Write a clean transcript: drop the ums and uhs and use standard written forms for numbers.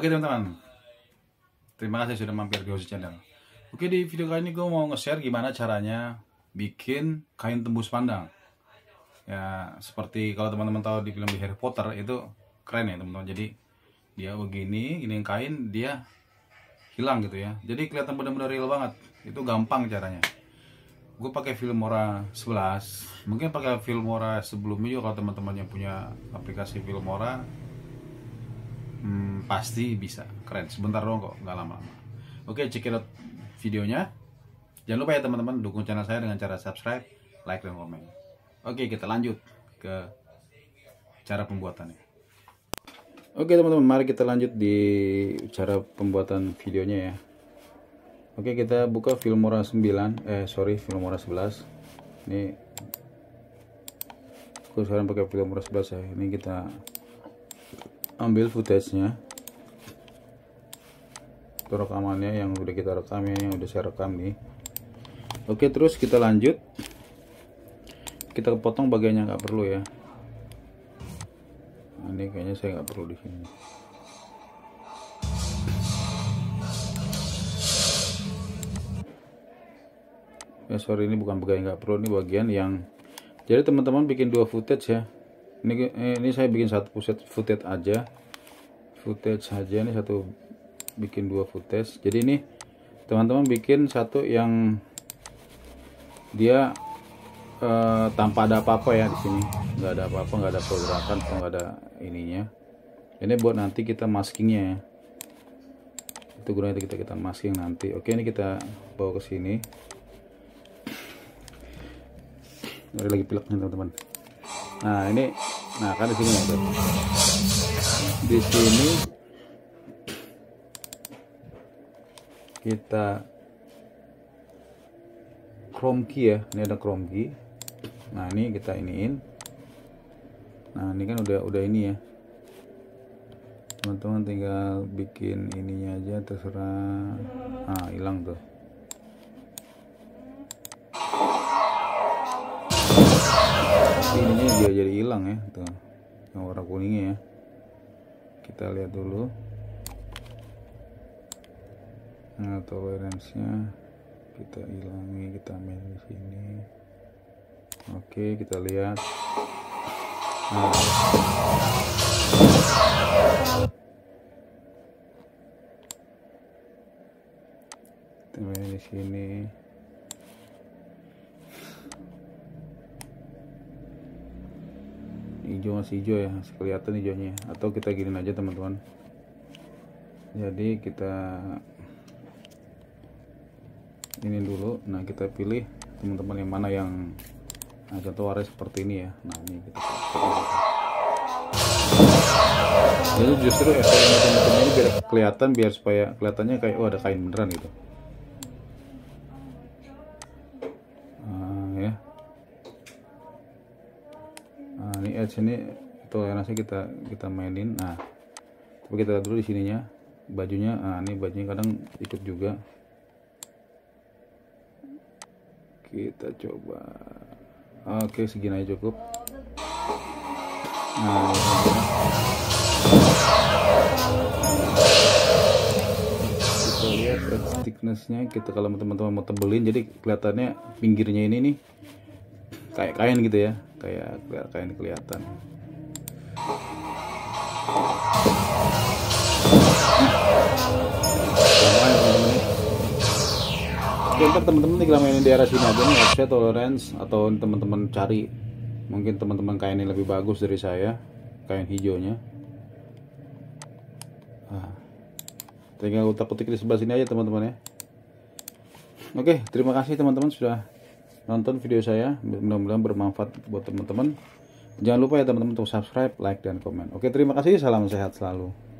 Oke teman-teman, terima kasih sudah mampir di Hoshi Channel. Oke, di video kali ini gue mau nge-share gimana caranya bikin kain tembus pandang. Ya seperti kalau teman-teman tahu di film di Harry Potter itu keren ya teman-teman. Jadi dia begini, ini kain dia hilang gitu ya. Jadi kelihatan benar-benar real banget. Itu gampang caranya. Gue pakai Filmora 11. Mungkin pakai Filmora sebelumnya juga kalau teman-teman yang punya aplikasi Filmora pasti bisa. Keren. Sebentar dong kok, nggak lama-lama. Oke, check it out videonya. Jangan lupa ya teman-teman dukung channel saya dengan cara subscribe, like, dan komen. Oke, kita lanjut ke cara pembuatannya. Oke teman-teman, mari kita lanjut di cara pembuatan videonya ya. Oke, kita buka Filmora 9, Filmora 11. Ini aku sekarang pakai Filmora 11 ya. Ini kita ambil footage-nya. Itu rekamannya yang udah kita rekam ya, yang udah saya rekam nih. Oke, terus kita lanjut. Kita potong bagian yang nggak perlu ya. Nah, ini kayaknya saya nggak perlu di sini. Ya sorry, ini bukan bagian nggak perlu, ini bagian yang. Jadi teman-teman bikin dua footage ya. Ini saya bikin satu footage aja. Ini satu, bikin dua footage. Jadi ini teman-teman bikin satu yang dia tanpa ada apa-apa ya di sini. Nggak ada apa-apa, nggak ada pergerakan, nggak ada ininya. Ini buat nanti kita maskingnya ya. Itu gunanya kita masking nanti. Oke, ini kita bawa ke sini. Ada lagi pileknya teman-teman. Nah ini, kan di sini ya. Di sini kita chrome key ya. Ini ada chrome key. Nah ini kita iniin. Nah ini kan udah ini ya. Teman-teman tinggal bikin ininya aja, terserah. Nah hilang tuh. Ininya dia jadi hilang ya tuh, yang warna kuningnya ya. Kita lihat dulu. Nah toleransinya kita hilangi, kita main di sini. Oke, kita lihat. Nah, kita main di sini. Hijau masih hijau ya, masih kelihatan hijaunya. Atau kita gini aja teman-teman. Jadi kita ini dulu. Nah kita pilih teman-teman yang mana yang contoh warna seperti ini ya. Nah ini kita pakai. Jadi justru efek macam-macam ini biar kelihatan, biar supaya kelihatannya kayak ada kain beneran gitu. Ya. Nah ini edge ini toleransi kita mainin. Nah coba kita lihat dulu di sininya bajunya. Nah ini bajunya kadang ikut juga. Kita coba. Oke, segini aja cukup. Nah kita lihat thicknessnya. Kita kalau teman-teman mau tebelin, jadi kelihatannya pinggirnya ini nih kayak kain gitu ya, kayak kain kelihatan. Ntar teman-teman tinggal mainin di area sini aja nih, offset, tolerance, atau teman-teman cari mungkin teman-teman kain ini lebih bagus dari saya, kain hijaunya. Tinggal utak-utik di sebelah sini aja teman-teman ya. Oke, terima kasih teman-teman sudah nonton video saya, mudah-mudahan bermanfaat buat teman-teman. Jangan lupa ya teman-teman untuk subscribe, like, dan komen. Oke, terima kasih, salam sehat selalu.